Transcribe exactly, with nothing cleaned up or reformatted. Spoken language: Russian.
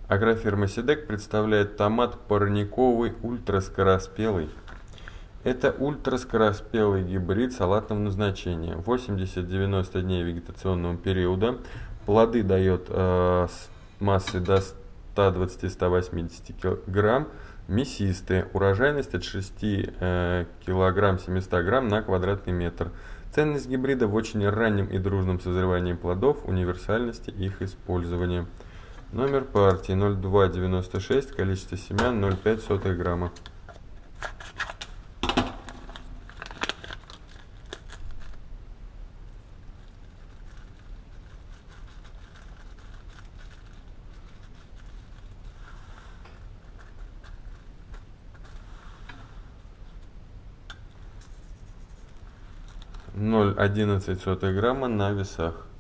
Агрофирма Сидек представляет томат парниковый ультраскороспелый. Это ультраскороспелый гибрид салатного назначения. восемьдесят-девяносто дней вегетационного периода. Плоды дает э, с массой до ста двадцати — ста восьмидесяти килограмм. Мясистые. Урожайность от шести э, килограмм семисот грамм на квадратный метр. Ценность гибрида в очень раннем и дружном созревании плодов, универсальности их использования. Номер партии ноль два девяносто шесть, количество семян ноль целых пять сотых грамма. ноль целых одиннадцать сотых грамма на весах.